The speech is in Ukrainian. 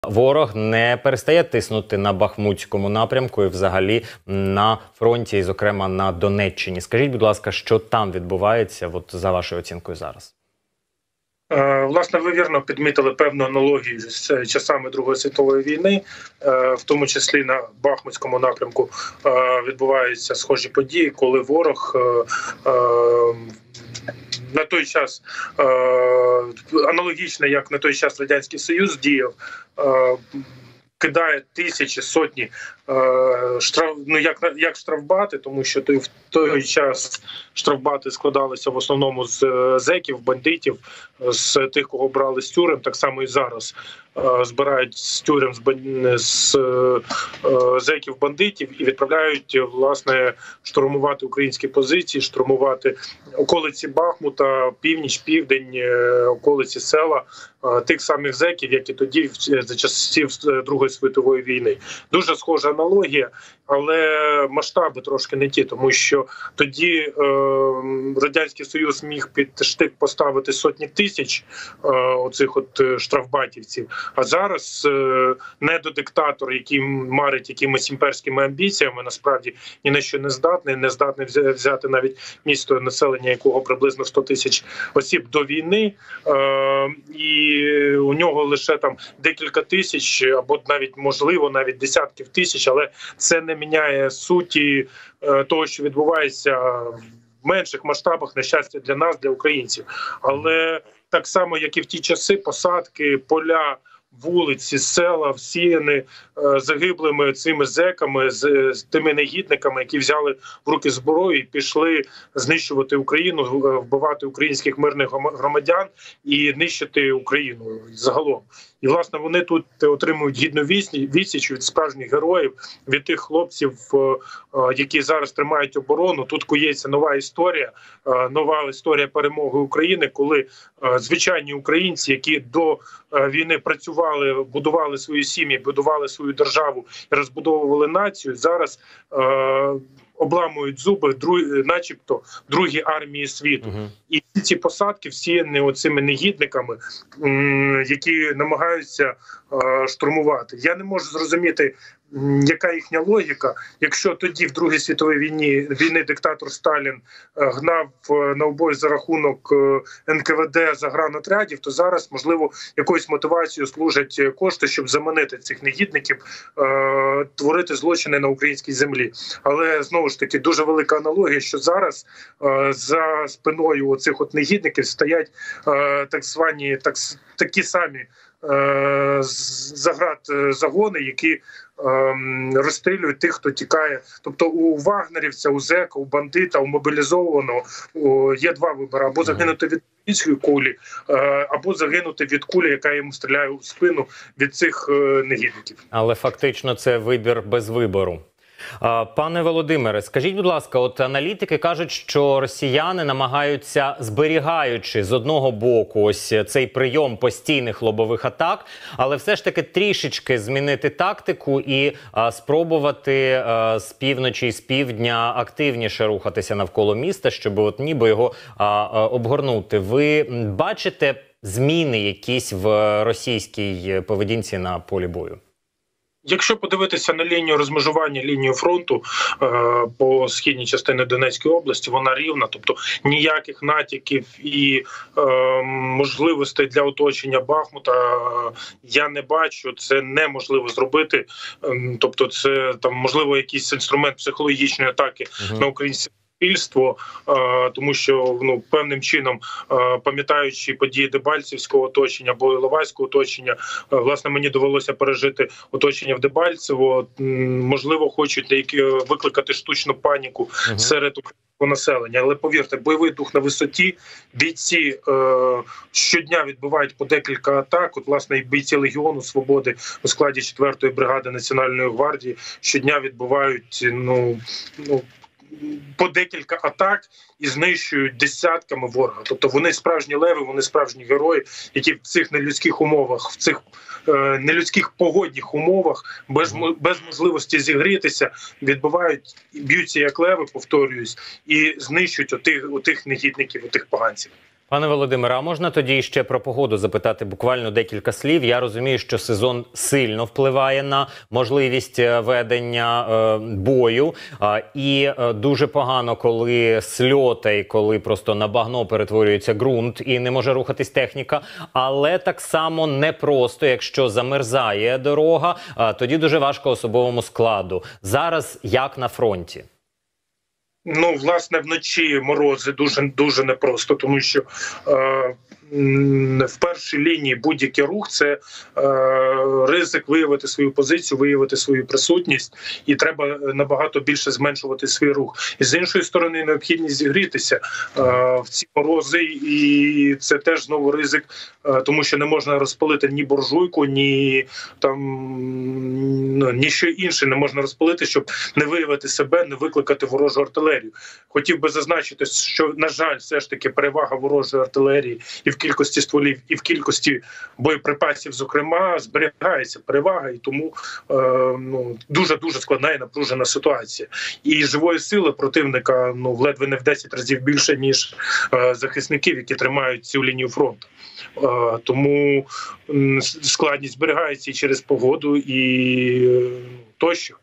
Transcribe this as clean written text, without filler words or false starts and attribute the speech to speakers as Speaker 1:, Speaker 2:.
Speaker 1: Ворог не перестає тиснути на Бахмутському напрямку і взагалі на фронті, і зокрема на Донеччині. Скажіть, будь ласка, що там відбувається, от за вашою оцінкою зараз?
Speaker 2: Власне, ви вірно підмітили певну аналогію з часами Другої світової війни, в тому числі на Бахмутському напрямку відбуваються схожі події, коли ворог на той час, аналогічно як на той час Радянський Союз діяв, кидає тисячі, сотні як штрафбати, тому що в той час штрафбати складалися в основному з зеків, бандитів, з тих, кого брали з тюрем, так само і зараз збирають з тюрем, з зеків, бандитів і відправляють, власне, штурмувати українські позиції, штурмувати околиці Бахмута, північ, південь, околиці села тих самих зеків, як і тоді за часів Другої світової війни. Дуже схожа аналогія, але масштаби трошки не ті, тому що тоді Радянський Союз міг під штик поставити сотні тисяч оцих от штрафбатівців, а зараз недодиктатор, який марить якимись імперськими амбіціями, насправді ні на що не здатний взяти навіть місто, населення якого приблизно 100 тисяч осіб до війни, і у нього лише там декілька тисяч, або навіть, можливо, навіть десятків тисяч, але це не міняє суті того, що відбувається в менших масштабах, на щастя для нас, для українців. Але так само, як і в ті часи, посадки, поля, вулиці, села всіяні загиблими цими зеками, з тими негідниками, які взяли в руки зброю і пішли знищувати Україну, вбивати українських мирних громадян і нищити Україну загалом. І, власне, вони тут отримують гідну відсіч від справжніх героїв, від тих хлопців, які зараз тримають оборону. Тут кується нова історія перемоги України, коли звичайні українці, які до війни працювали, будували свої сім'ї, будували свою державу і розбудовували націю, зараз обламують зуби, начебто, другі армії світу. І ці посадки всіяні оцими негідниками, які намагаються штурмувати. Я не можу зрозуміти, яка їхня логіка. Якщо тоді в Другій світовій війни диктатор Сталін гнав на обої за рахунок НКВД загранотрядів, то зараз, можливо, якоюсь мотивацією служать кошти, щоб заманити цих негідників, творити злочини на українській землі. Але, знову ж таки, дуже велика аналогія, що зараз за спиною оцих от негідників стоять такі самі загони, які розстрілюють тих, хто тікає. Тобто у вагнерівця, у зека, у бандита, у мобілізованого є два вибори: або загинути від української кулі, або загинути від кулі, яка йому стріляє у спину від цих негідників.
Speaker 1: Але фактично це вибір без вибору. Пане Володимире, скажіть, будь ласка, от аналітики кажуть, що росіяни намагаються, зберігаючи з одного боку ось цей прийом постійних лобових атак, але все ж таки трішечки змінити тактику і спробувати з півночі і з півдня активніше рухатися навколо міста, щоб от ніби його обгорнути. Ви бачите зміни якісь в російській поведінці на полі бою?
Speaker 2: Якщо подивитися на лінію розмежування, лінію фронту по східній частині Донецької області, вона рівна, тобто ніяких натяків і можливостей для оточення Бахмута я не бачу. Це неможливо зробити. Тобто це там можливо якийсь інструмент психологічної атаки на українські суспільство, тому що певним чином, пам'ятаючи події Дебальцевського оточення або Іловайського оточення, власне, мені довелося пережити оточення в Дебальцево. Можливо, хочуть викликати штучну паніку серед українського населення. Але повірте, бойовий дух на висоті, бійці щодня відбувають по декілька атак. От, власне, і бійці Легіону Свободи у складі 4-ї бригади Національної гвардії щодня відбувають по декілька атак і знищують десятками ворога. Тобто вони справжні леви, вони справжні герої, які в цих нелюдських умовах, в цих нелюдських погодних умовах, без можливості зігрітися, б'ються як леви, повторююсь, і знищують отих негідників, отих поганців.
Speaker 1: Пане Володимире, а можна тоді ще про погоду запитати буквально декілька слів? Я розумію, що сезон сильно впливає на можливість ведення бою. І дуже погано, коли сльота і коли просто на багно перетворюється ґрунт і не може рухатись техніка. Але так само непросто, якщо замерзає дорога, тоді дуже важко особовому складу. Зараз як на фронті?
Speaker 2: Ну, власне, вночі морози дуже непросто, тому що в першій лінії будь-який рух – це ризик виявити свою позицію, виявити свою присутність, і треба набагато більше зменшувати свій рух. І з іншої сторони, необхідність зігрітися в ці морози, і це теж знову ризик, тому що не можна розпалити ні буржуйку, ні що інше не можна розпалити, щоб не виявити себе, не викликати ворожу артилерію. Хотів би зазначити, що, на жаль, все ж таки перевага ворожої артилерії і в кількості стволів, і в кількості боєприпасів, зокрема, зберігається перевага, і тому дуже-дуже складна і напружена ситуація. І живої сили противника ледве не в 10 разів більше, ніж захисників, які тримають цю лінію фронту. Тому складність зберігається і через погоду, і тощо.